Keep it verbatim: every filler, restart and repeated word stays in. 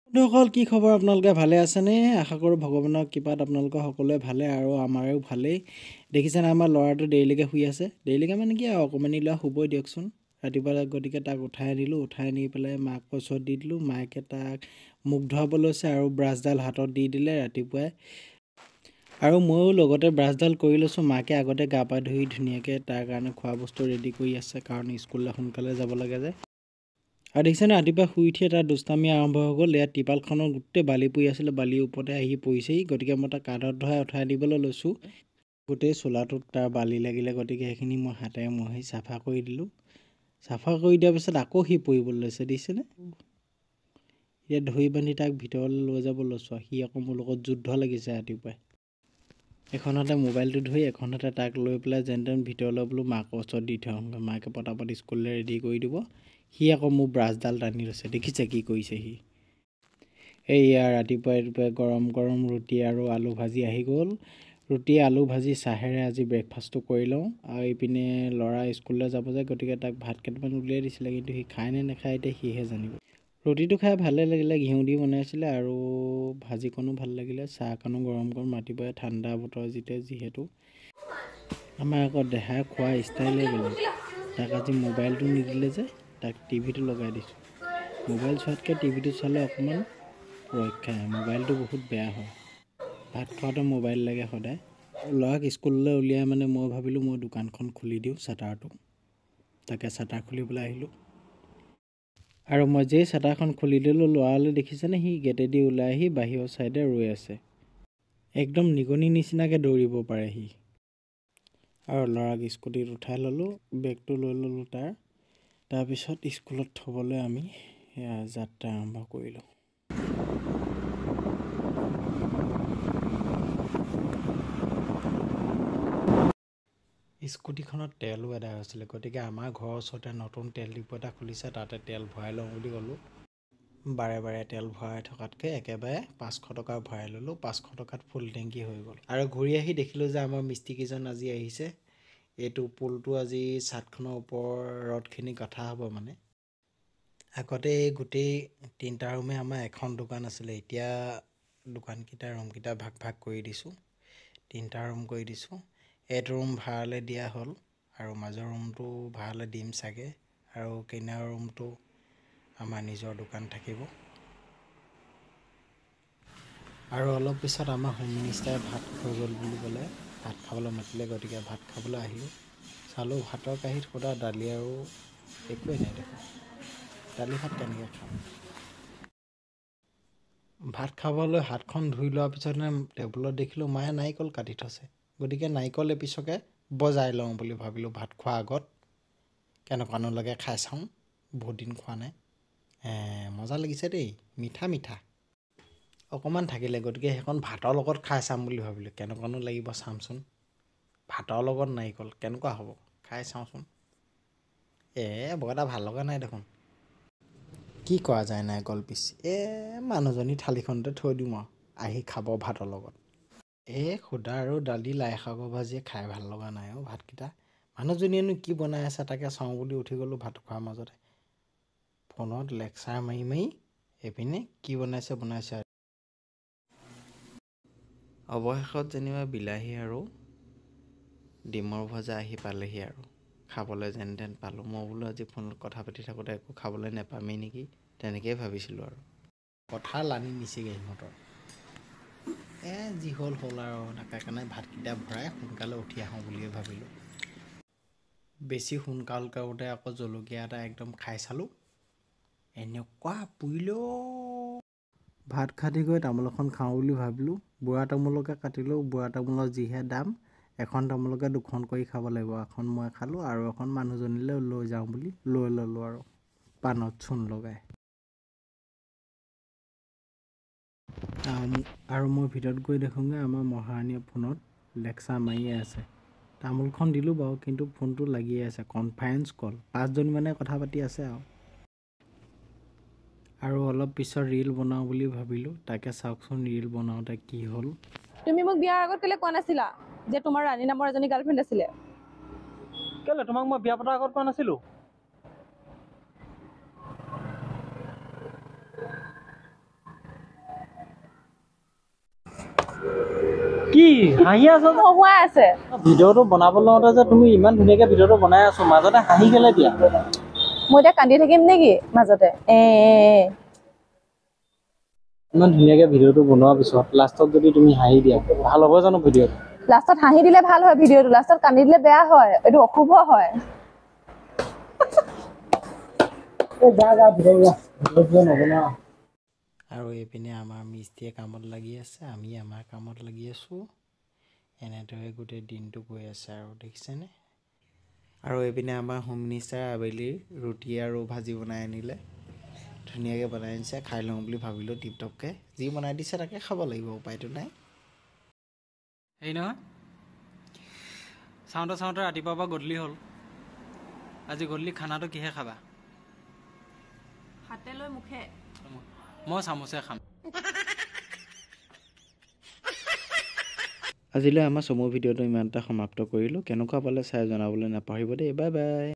বন্ধুসকল কি খবৰ আপোনালোকে ভালে আছেনে আশা কৰোঁ ভগৱানৰ কৃপাত আপোনালোকৰ সকলোৱে ভালে আৰু আমাৰো ভালেই দেখিছেনে আমাৰ ল'ৰাটো দেৰিলৈকে শুই আছে দেৰিলৈকে মানে কি আৰু অকণমানি ল'ৰা শুবই দিয়কচোন ৰাতিপুৱা গতিকে তাক উঠাই দিলোঁ উঠাই নি পেলাই মাক ওচৰত দি দিলোঁ মাকে তাক মুখ ধুৱাব লৈছে আৰু ব্ৰাছডাল হাতত দি দিলে ৰাতিপুৱাই আৰু ময়ো লগতে ব্ৰাছডাল কৰি লৈছোঁ মাকে আগতে গা পা ধুই ধুনীয়াকৈ তাৰ কাৰণে খোৱা বস্তু ৰেডি কৰি আছে কাৰণ স্কুললৈ সোনকালে যাব লাগে যে আৰু দেখিছেনে ৰাতিপুৱা শুই উঠি এটা দুষ্টামি আৰম্ভ হৈ গ'ল ইয়াত টিপালখনৰ গোটেই বালি পৰি আছিলে বালিৰ ওপৰতে আহি পৰিছেহি গতিকে মই তাক কান্ধত ধৰাই উঠাই দিবলৈ লৈছোঁ গোটেই চোলাটোত তাৰ বালি লাগিলে গতিকে সেইখিনি মই হাতেৰে মহি চাফা কৰি দিলোঁ চাফা কৰি দিয়াৰ পিছত আকৌ সি পৰিবলৈ লৈছে দেখিছেনে এতিয়া ধৰি বান্ধি তাক ভিতৰলৈ লৈ যাব লৈছোঁ সি আকৌ মোৰ লগত যুদ্ধ লাগিছে ৰাতিপুৱাই এখন হাতে মোবাইলটো ধৰি এখন হাতে তাক লৈ পেলাই যেন তেন ভিতৰলৈ বোলো মাকৰ ওচৰত দি থৈ আহোঁগৈ মাকে পটাপট স্কুললৈ ৰেডি কৰি দিব সি আকৌ মোৰ ব্ৰাছডাল টানি লৈছে দেখিছে কি কৰিছে সি এইয়া ৰাতিপুৱাই ৰাতিপুৱাই গৰম গৰম ৰুটি আৰু আলু ভাজি আহি গ'ল ৰুটি আলু ভাজি চাহেৰে আজি ব্ৰেকফাষ্টটো কৰি লওঁ আৰু এইপিনে ল'ৰা স্কুললৈ যাব যে গতিকে তাক ভাত কেইটামান উলিয়াই দিছিলে কিন্তু সি খায় নে নাখায় এতিয়া সিহে জানিব ৰুটিটো খাই ভালে লাগিলে ঘিউ দি বনাইছিলে আৰু ভাজিকণো ভাল লাগিলে চাহকণো গৰম গৰম ৰাতিপুৱাই ঠাণ্ডা বতৰ যেতিয়া যিহেতু আমাৰ আকৌ দেহাই খোৱা ষ্টাইলে বেলেগ তাক আজি মোবাইলটো নিদিলে যে তাক টিভিটো লগাই দিছোঁ মোবাইল চোৱাতকৈ টিভিটো চালে অকণমান ৰক্ষা মোবাইলটো বহুত বেয়া হয় ভাত খোৱাতে মোবাইল লাগে সদায় ল'ৰাক স্কুললৈ উলিয়াই মানে মই ভাবিলোঁ মই দোকানখন খুলি দিওঁ শ্বাটাৰটো তাকে শ্বাটাৰ খুলিবলৈ আহিলোঁ আৰু মই যেই শ্বাটাৰখন খুলি দিলোঁ ল'ৰালৈ দেখিছেনে সি গেটেদি ওলাই আহি বাহিৰৰ ছাইডে ৰৈ আছে একদম নিগনি নিচিনাকৈ দৌৰিব পাৰে সি আৰু ল'ৰাক স্কুটিত উঠাই ল'লোঁ বেগটো লৈ ল'লোঁ তাৰ তাৰপিছত স্কুলত থ'বলৈ আমি যাত্ৰা আৰম্ভ কৰিলোঁ স্কুটিখনত তেলো এদায় হৈছিলে গতিকে আমাৰ ঘৰৰ ওচৰতে নতুন তেল ডিপু এটা খুলিছে তাতে তেল ভৰাই লওঁ বুলি ক'লোঁ বাৰে বাৰে তেল ভৰাই থকাতকৈ একেবাৰে পাঁচশ টকা ভৰাই ল'লোঁ পাঁচশ টকাত ফুল টেংকি হৈ গ'ল আৰু ঘূৰি আহি দেখিলোঁ যে আমাৰ মিস্ত্ৰীকেইজন আজি আহিছে এইটো পুলটো আজি ছাদখনৰ ওপৰৰ ৰডখিনি গাঠা হ'ব মানে আগতে এই গোটেই তিনিটা ৰুমে আমাৰ এখন দোকান আছিলে এতিয়া দোকানকেইটা ৰুমকেইটা ভাগ ভাগ কৰি দিছোঁ তিনিটা ৰুম কৰি দিছোঁ এইটো ৰুম ভাড়ালৈ দিয়া হ'ল আৰু মাজৰ ৰুমটো ভাড়ালৈ দিম চাগে আৰু কিনাৰৰ ৰুমটো আমাৰ নিজৰ দোকান থাকিব আৰু অলপ পিছত আমাৰ হোম মিনিষ্টাৰে ভাত হৈ গ'ল বুলি ক'লে ভাত খাবলৈ মাতিলে গতিকে ভাত খাবলৈ আহিলোঁ চালোঁ ভাতৰ কাঁহীত সুদা দালি আৰু একোৱেই নাই দেখোন দালি ভাত কেনেকৈ খাম ভাত খাবলৈ হাতখন ধুই লোৱাৰ পিছতে টেবুলত দেখিলোঁ মায়ে নাৰিকল কাটি থৈছে গতিকে নাৰিকল এপিছকে বজাই লওঁ বুলি ভাবিলোঁ ভাত খোৱাৰ আগত কেনেকুৱানো লাগে খাই চাওঁ বহুত দিন খোৱা নাই মজা লাগিছে দেই মিঠা মিঠা অকণমান থাকিলে গতিকে সেইখন ভাতৰ লগত খাই চাম বুলি ভাবিলোঁ কেনেকুৱানো লাগিব চামচোন ভাতৰ লগত নাৰিকল কেনেকুৱা হ'ব খাই চাওঁচোন এই বৰ এটা ভাল লগা নাই দেখোন কি কৰা যায় নাৰিকল পিচ এই মানুহজনী থালিখনতে থৈ দিওঁ আৰু আহি খাব ভাতৰ লগত এই সুদা আৰু দালি লাই শাকৰ ভাজিয়ে খাই ভাল লগা নাই আৰু ভাতকেইটা মানুহজনীয়েনো কি বনাই আছে তাকে চাওঁ বুলি উঠি গ'লোঁ ভাত খোৱাৰ মাজতে ফোনত লেকচাৰ মাৰি মাৰি এইপিনে কি বনাইছে বনাইছে অৱশেষত যেনিবা বিলাহী আৰু ডিমৰ ভজা আহি পালেহি আৰু খাবলৈ যেন তেন পালোঁ মই বোলো আজি ফোনত কথা পাতি থাকোঁতে একো খাবলৈ নাপামেই নেকি তেনেকেই ভাবিছিলোঁ আৰু কথা লানি নিছেগৈ সিহঁতৰ এ যি হ'ল হ'ল আৰু তাকে কাৰণে ভাতকেইটা ভৰাই সোনকালে উঠি আহোঁ বুলিয়ে ভাবিলোঁ বেছি সোনকাল কৰোঁতে আকৌ জলকীয়া এটা একদম খাই চালোঁ এনেকুৱা পুৰিলেও ভাত খাটি গৈ তামোল এখন খাওঁ বুলি ভাবিলোঁ বুঢ়া তামোলকে কাটিলেও বুঢ়া তামোলৰ যিহে দাম এখন তামোলকে দুখন কৰি খাব লাগিব এখন মই খালোঁ আৰু এখন মানুহজনীলৈ লৈ যাওঁ বুলি লৈ ল'লোঁ আৰু পাণত চূণ লগাই আৰু মই ভিতৰত গৈ দেখোঁগৈ আমাৰ মহাৰাণীয়ে ফোনত লেকচাৰ মাৰিয়ে আছে তামোলখন দিলোঁ বাৰু কিন্তু ফোনটো লাগিয়ে আছে কনফাৰেঞ্চ কল পাঁচজনীমানে কথা পাতি আছে আৰু আৰু অলপ পিছত ৰীল বনাওঁ বুলি ভাবিলোঁ তাকে চাওকচোন ৰীল বনাওঁতে কি হ'ল তুমি মোক বিয়াৰ আগত কেলে কোৱা নাছিলা যে তোমাৰ ৰাণী নামৰ এজনী গাৰ্লফ্ৰেণ্ড আছিলে কেলে তোমাক মই বিয়া পতাৰ আগত কোৱা নাছিলোঁ কি হাঁহি আছো যে? হহুৱাই আছে। ভিডিঅ'টো বনাব লওঁতে যে তুমি ইমান ধুনীয়াকে ভিডিঅ'টো বনাই আছো মাজতে হাঁহি কেলে দিয়া? মই এতিয়া কান্দি থাকিম নেকি মাজতে? এ ইমান ধুনীয়াকে ভিডিঅ'টো বনোৱাৰ পিছত লাষ্টত যদি তুমি হাঁহি দিয়া ভাল হ'ব জানো ভিডিঅ'টো? লাষ্টত হাঁহি দিলে ভাল হয় ভিডিঅ'টো, লাষ্টত কান্দি দিলে বেয়া হয়, এইটো অশুভ হয়। আৰু এইপিনে আমাৰ মিস্ত্ৰীয়ে কামত লাগি আছে, আমি আমাৰ কামত লাগি আছোঁ। এনেদৰে গোটেই দিনটো গৈ আছে আৰু দেখিছেনে? আৰু এইপিনে আমাৰ হোম মিনিষ্টাৰে আবেলি ৰুটি আৰু ভাজি বনাই আনিলে। ধুনীয়াকৈ বনাই আনিছে, খাই লওঁ বুলি ভাবিলোঁ টিপটপকৈ। যি বনাই দিছে তাকে খাব লাগিব, উপায়টো নাই। হেৰি নহয়, চাওঁতে চাওঁতে ৰাতিপুৱাৰ পৰা গধূলি হ'ল। আজি গধূলি খানাটো কিহে খাবা? হাতে লৈ মুখে। মই চামুচে খাম। আজিলৈ আমাৰ চমু ভিডিঅ'টো ইমানটা সমাপ্ত কৰিলোঁ। কেনেকুৱা পালে চাই জনাবলৈ নাপাহৰিব দেই। Bye bye.